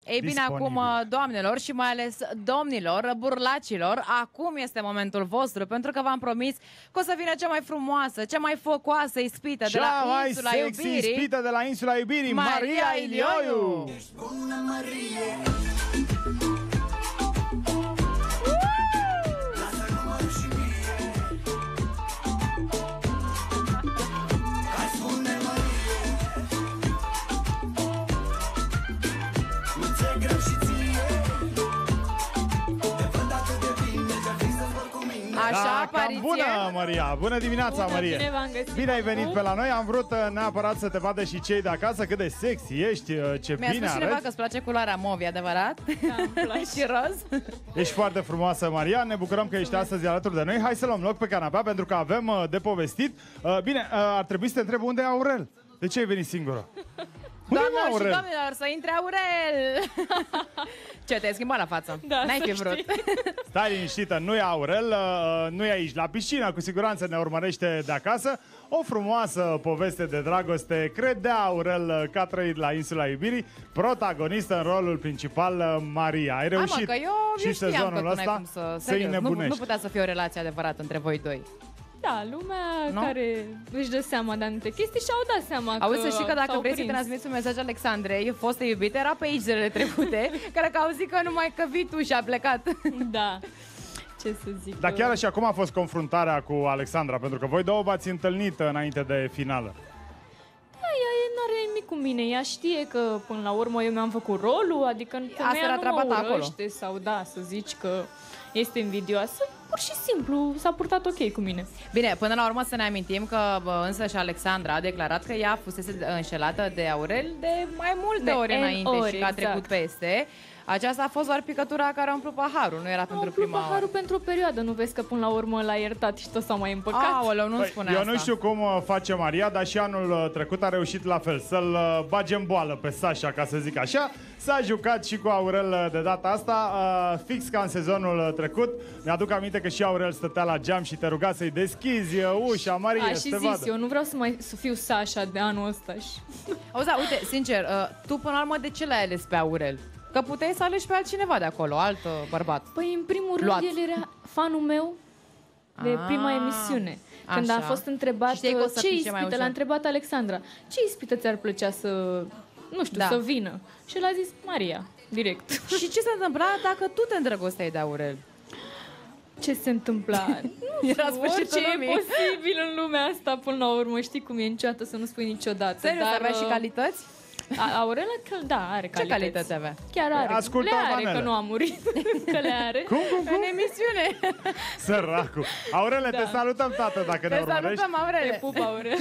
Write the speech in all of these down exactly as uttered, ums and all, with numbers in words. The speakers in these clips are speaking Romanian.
Ei bine, acum, doamnelor și mai ales domnilor, burlacilor, acum este momentul vostru, pentru că v-am promis că o să vină cea mai frumoasă, cea mai focoasă ispită de la Insula Iubirii. Cea mai sexy ispită de la Insula Iubirii, Maria, Maria Ilioiu! Ești bună, Marie! Așa, da, cam bună, Maria! Bună dimineața, bună, Maria! Bine v-am găsit! Bine ai venit pe la noi, am vrut neapărat să te vadă și cei de acasă cât de sexy ești, ce Mi-a bine spus cineva arăți. că îți place culoarea mov, e adevărat? Da, și roz? Ești foarte frumoasă, Maria, ne bucurăm că ești astăzi alături de noi. Hai să luăm loc pe canapea pentru că avem uh, de povestit. Uh, bine, uh, ar trebui să te întreb unde e Aurel. De ce ai venit singură? Doamnelor și domnilor, să intre Aurel! Ce, te-ai schimbat la față? Da, N-ai fi să vrut. știi. Stai liniștită, nu e Aurel, uh, nu e aici la piscină, cu siguranță ne urmărește de acasă. O frumoasă poveste de dragoste, credea Aurel că a trăit la Insula Iubirii, protagonistă în rolul principal, Maria. Ai reușit Hai mă, că eu, și eu știam sezonul că tu n-ai ăsta cum să... să Serios, nu, înnebunești. nu putea să fie o relație adevărată între voi doi. Da, lumea Nu? care își dă seama de anumite chestii și-au dat seama că Auzi, să știi că dacă s-au vrei să prins. transmiți un mesaj Alexandrei, foste iubite, era pe aici zilele trecute, care că au zis că numai că vii tu și a plecat. Da, ce să zic. Dar chiar și acum a fost confruntarea cu Alexandra, pentru că voi două v-ați întâlnit înainte de finală. Da, ea nu are nimic cu mine, ea știe că până la urmă eu mi-am făcut rolul, adică femeia era nu treaba mă ta acolo. urăște sau da, să zici că este invidioasă, pur și simplu s-a purtat ok cu mine. Bine, până la urmă să ne amintim că bă, însă și Alexandra a declarat că ea fusese înșelată de Aurel de mai multe De ori N înainte ori, și că a trecut exact. peste. Aceasta a fost doar picătura care a umplut paharul, nu era pentru Umplu prima paharul oară. pentru o perioadă, nu vezi că până la urmă l-a iertat și tot s-a mai împăcat? Aoleu, nu-mi Păi, spune eu asta. nu știu cum uh, face Maria, dar și anul uh, trecut a reușit la fel, să-l uh, bage în boală pe Sasha, ca să zic așa. S-a jucat și cu Aurel uh, de data asta, uh, fix ca în sezonul uh, trecut. Mi-aduc aminte că și Aurel stătea la geam și te ruga să-i deschizi uh, ușa, Maria, A, să și te zis, vadă. eu nu vreau să mai să fiu Sasha de anul ăsta și... Auzi, da, uite, sincer, uh, tu până la urmă de ce l-ai ales pe Aurel? Că puteai să alegi pe altcineva de acolo, alt uh, bărbat. Păi, în primul rând, Luat. el era fanul meu de Ah, prima emisiune. Când așa. a fost întrebat Și știi că o să ce pice mai ispită, ușor. l-a întrebat Alexandra, ce ispită ți-ar plăcea să, nu știu, Da. să vină? Și el a zis, Maria, direct. Și ce se întâmpla dacă tu te îndrăgosteai de Aurel? Ce se întâmpla? Nu Era știu, sfârșitul orice e lumii. posibil în lumea asta până la urmă. Știi cum e, niciodată să nu spui niciodată. Serios, dar, avea și uh, calități? A- Aurela, că, da, are Ce calități. calități avea? Chiar are. Ascultă, le are, Manele. că nu a murit. Că le are. Cum, cum, cum? În emisiune. Săracu. Aurele, Da. te salutăm, tată, dacă ne Te urmărești. salutăm, Te Aurel. pup, Aurel.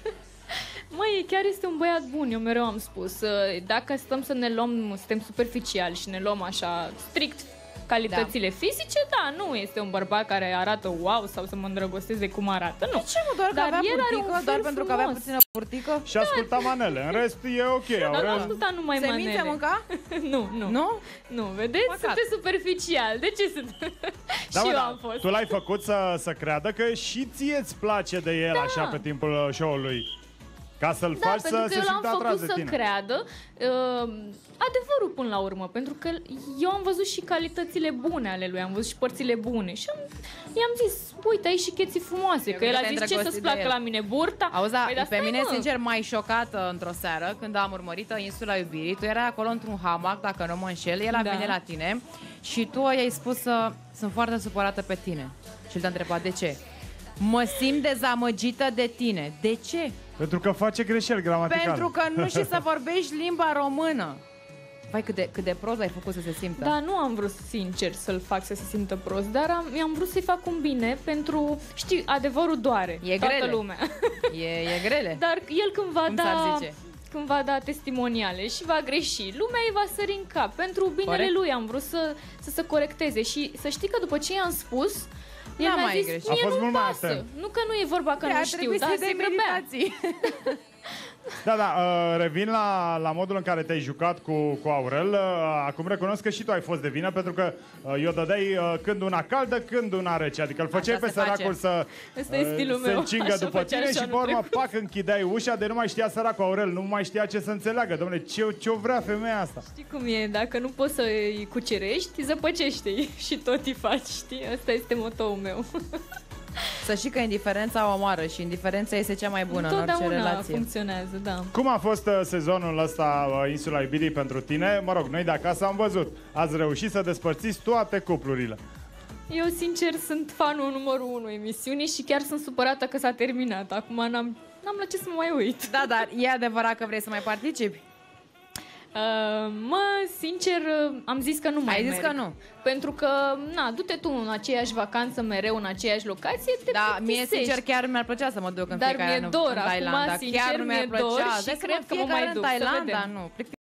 Măi, chiar este un băiat bun, eu mereu am spus. uh, Dacă stăm să ne luăm, suntem superficiali și ne luăm așa strict calitățile da. fizice, da, nu este un bărbat care arată wow sau să mă îndrăgostesc de cum arată, nu. De ce, mă, doar că Dar avea el are un purtică? Doar fel pentru că avea frumos. puțină purtică? Și asculta manele, în rest e ok, Dar nu Aurel. asculta numai Semințe manele. mânca? Nu, nu. Nu? Nu, vedeți? Păcat. Sunteți superficial. De ce sunt? Da, și mă, eu da, am fost. tu l-ai făcut să, să creadă că și ție îți place de el Da. așa pe timpul uh, show-ului. Ca să-l Da, faci pentru să că se eu l-am simtă atras făcut de să tine. creadă uh, adevărul până la urmă, pentru că eu am văzut și calitățile bune ale lui, am văzut și părțile bune și am, i-am zis, uite, ai și cheții frumoase, Eu că el cred a că te-ai zis, ce să-ți îndrăgostit de placă el. la mine, burta? Auzi, da, Păi, dar pe stai, mine, mă. sincer, m-ai șocat uh, într-o seară când am urmărit uh, Insula Iubirii. Tu erai acolo într-un hamac, dacă nu mă înșel, el a Da. venit la tine și tu i-ai spus că sunt foarte supărată pe tine. Și el te-a întrebat, de ce? Mă simt dezamăgită de tine. De ce? Pentru că face greșeli gramaticale. Pentru că nu știi să vorbești limba română. Vai, cât de, cât de prost ai făcut să se simtă. Da, nu am vrut sincer să-l fac să se simtă prost, dar am, mi-am vrut să-i fac un bine pentru, știi, adevărul doare, E toată grele. lumea. E, e grele. Dar el când va Cum s-ar da zice? când va da testimoniale și va greși, lumea îi va sări în cap. Pentru binele Corect. lui am vrut să, să se corecteze și să știi că după ce i-am spus, el N-a mi-a mai zis, greșit. A mie fost nu-mi mult mai pasă. atent. Nu că nu e vorba că Păi, nu ar știu, trebui dar să-i se dai grăbea. meditații. Da, da, uh, revin la, la modul în care te-ai jucat cu, cu Aurel. Uh, acum recunosc că și tu ai fost de vină, pentru că uh, eu dădeai uh, când una caldă, când una rece. Adică îl făceai Așa pe se săracul face. să Ăsta e stilul uh, se meu. încingă Așa după făcea tine și și pe anul urmă, trecut. pac, închideai ușa, de nu mai știa săracul Aurel, nu mai știa ce să înțeleagă. Dom'le, ce, ce-o vrea femeia asta? Știi cum e, dacă nu poți să-i cucerești, zăpăcește-i și tot îi faci, știi? Asta este motoul meu. Să știi că indiferența omoară și indiferența este cea mai bună în orice Întotdeauna relație. funcționează, da. Cum a fost uh, sezonul ăsta, uh, Insula Iubirii, pentru tine? Mă rog, noi de acasă am văzut. Ați reușit să despărțiți toate cuplurile. Eu, sincer, sunt fanul numărul unu emisiunii și chiar sunt supărată că s-a terminat. Acum n-am, n-am la ce să mă mai uit. Da, dar e adevărat că vrei să mai participi? Uh, mă, sincer, am zis că nu mai Ai zis merg. că nu. Pentru că, na, du-te tu în aceeași vacanță mereu, în aceeași locație, te Da, mie plictisești. sincer chiar mi-ar plăcea să mă duc în Dar fiecare mi-e an în, dor, în acum, Thailanda. sincer, chiar nu mi-ar mi-e dor plăcea. și Dai cred seama, că mă fiecare mai în duc, să Thailanda, vedem. nu.